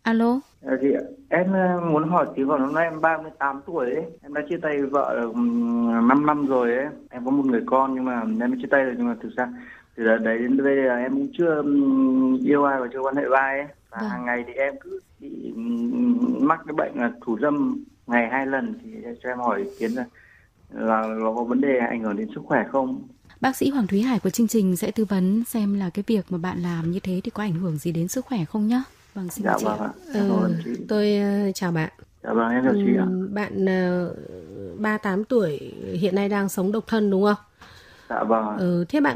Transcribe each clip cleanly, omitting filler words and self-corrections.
Alo. Chị ạ, em muốn hỏi tí vào năm nay em 38 tuổi ấy, em đã chia tay vợ được 5 năm rồi ấy, em có một người con nhưng mà em chia tay rồi nhưng mà thực ra từ đợt đấy đến bây giờ em cũng chưa yêu ai và chưa quan hệ với ai ấy. Và Vâng. hàng ngày thì em cứ bị mắc cái bệnh là thủ dâm ngày 2 lần thì cho em hỏi ý kiến là nó có vấn đề ảnh hưởng đến sức khỏe không? Bác sĩ Hoàng Thúy Hải của chương trình sẽ tư vấn xem là cái việc mà bạn làm như thế thì có ảnh hưởng gì đến sức khỏe không nhá. Vâng, xin mời Dạ chị vâng ạ. ạ, em cảm ơn chị. Tôi chào bạn. Dạ vâng, em chào chị ạ. Bạn 38 tuổi hiện nay đang sống độc thân đúng không? Dạ vâng ạ. Thế bạn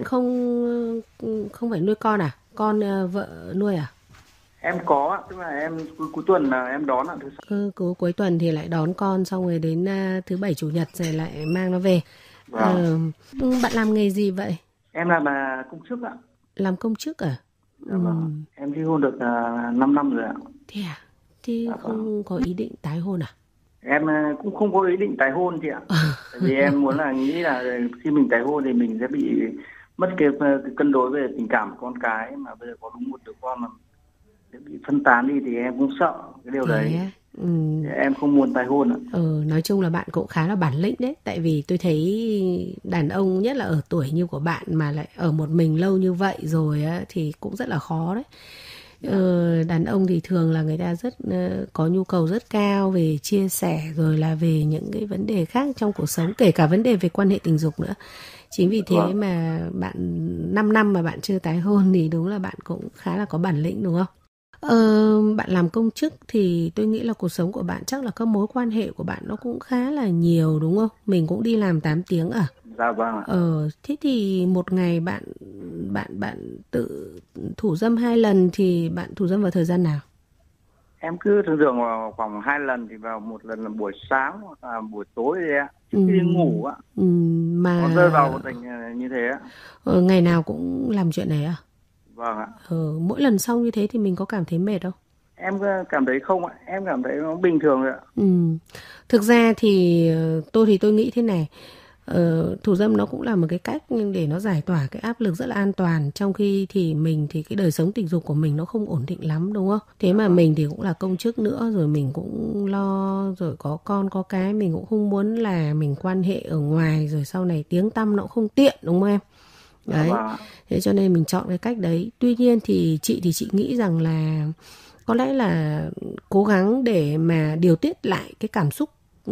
không phải nuôi con à? Con vợ nuôi à? Em có ạ, tức là em cuối tuần là em đón ạ, thứ sáu. Cuối tuần thì lại đón con, xong rồi đến thứ bảy chủ nhật rồi lại mang nó về. Vâng. Bạn làm nghề gì vậy? Em làm công chức ạ. Làm công chức à? Dạ vâng. Em ly hôn được 5 năm rồi ạ. Thế à? Thế Dạ vâng. không có ý định tái hôn à? Em cũng không có ý định tái hôn chị ạ. Tại vì em muốn là nghĩ là khi mình tái hôn thì mình sẽ bị mất cái cân đối về tình cảm của con cái, mà bây giờ có đúng một đứa con mà sẽ bị phân tán đi thì em cũng sợ cái điều đấy. Thế Em không muốn tái hôn ạ. Nói chung là bạn cũng khá là bản lĩnh đấy. Tại vì tôi thấy đàn ông, nhất là ở tuổi như của bạn mà lại ở một mình lâu như vậy rồi á, thì cũng rất là khó đấy. Đàn ông thì thường là người ta rất có nhu cầu rất cao về chia sẻ, rồi là về những cái vấn đề khác trong cuộc sống, kể cả vấn đề về quan hệ tình dục nữa. Chính vì thế mà bạn 5 năm mà bạn chưa tái hôn thì đúng là bạn cũng khá là có bản lĩnh đúng không? Bạn làm công chức thì tôi nghĩ là cuộc sống của bạn chắc là các mối quan hệ của bạn nó cũng khá là nhiều đúng không? Mình cũng đi làm 8 tiếng à? Dạ vâng ạ. Thế thì một ngày bạn tự thủ dâm 2 lần thì bạn thủ dâm vào thời gian nào? Em cứ thường vào khoảng 2 lần, thì vào một lần là buổi sáng hoặc là buổi tối đấy ạ, trước khi đi ngủ ạ. Mà Nó rơi vào tình như thế ạ. Ngày nào cũng làm chuyện này à? Vâng ạ. Mỗi lần xong như thế thì mình có cảm thấy mệt không? Em cảm thấy không ạ, em cảm thấy nó bình thường rồi ạ. Thực ra thì tôi nghĩ thế này. Thủ dâm nó cũng là một cái cách để nó giải tỏa cái áp lực rất là an toàn, trong khi thì mình thì cái đời sống tình dục của mình nó không ổn định lắm đúng không? Thế mà mình thì cũng là công chức nữa, rồi mình cũng lo, rồi có con có cái, mình cũng không muốn là mình quan hệ ở ngoài rồi sau này tiếng tăm nó cũng không tiện đúng không em? Đấy. Thế cho nên mình chọn cái cách đấy. Tuy nhiên thì chị nghĩ rằng là có lẽ là cố gắng để mà điều tiết lại cái cảm xúc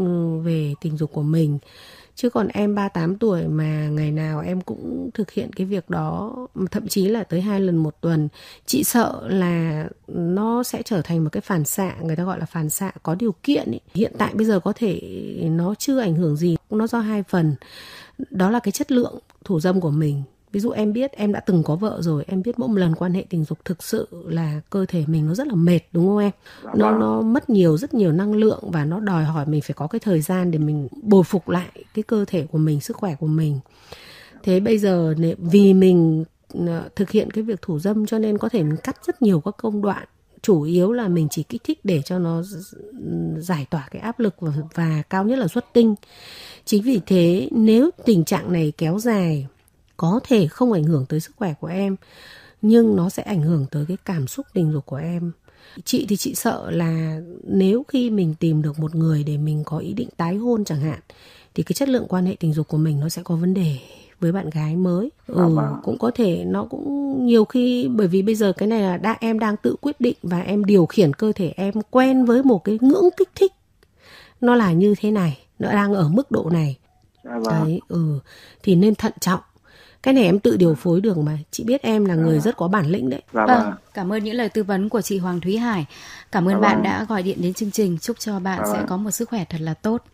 về tình dục của mình. Chứ còn em 38 tuổi mà ngày nào em cũng thực hiện cái việc đó, thậm chí là tới 2 lần một tuần, chị sợ là nó sẽ trở thành một cái phản xạ, người ta gọi là phản xạ có điều kiện ý. Hiện tại bây giờ có thể nó chưa ảnh hưởng gì, nó do 2 phần. Đó là cái chất lượng thủ dâm của mình. Ví dụ em biết, em đã từng có vợ rồi, em biết mỗi một lần quan hệ tình dục thực sự là cơ thể mình nó rất là mệt đúng không em? Nó mất rất nhiều năng lượng, và nó đòi hỏi mình phải có cái thời gian để mình bồi phục lại cái cơ thể của mình, sức khỏe của mình. Thế bây giờ vì mình thực hiện cái việc thủ dâm cho nên có thể mình cắt rất nhiều các công đoạn. Chủ yếu là mình chỉ kích thích để cho nó giải tỏa cái áp lực và cao nhất là xuất tinh. Chính vì thế nếu tình trạng này kéo dài, có thể không ảnh hưởng tới sức khỏe của em, nhưng nó sẽ ảnh hưởng tới cái cảm xúc tình dục của em. Chị thì chị sợ là nếu khi mình tìm được một người để mình có ý định tái hôn chẳng hạn, thì cái chất lượng quan hệ tình dục của mình nó sẽ có vấn đề với bạn gái mới. Cũng có thể nó cũng nhiều khi, bởi vì bây giờ cái này là em đang tự quyết định và em điều khiển cơ thể em quen với một cái ngưỡng kích thích. Nó là như thế này, nó đang ở mức độ này. Đấy, thì nên thận trọng. Cái này em tự điều phối được mà. Chị biết em là người rất có bản lĩnh đấy. Vâng, cảm ơn những lời tư vấn của chị Hoàng Thúy Hải. Cảm ơn bạn đã gọi điện đến chương trình. Chúc cho bạn sẽ có một sức khỏe thật là tốt.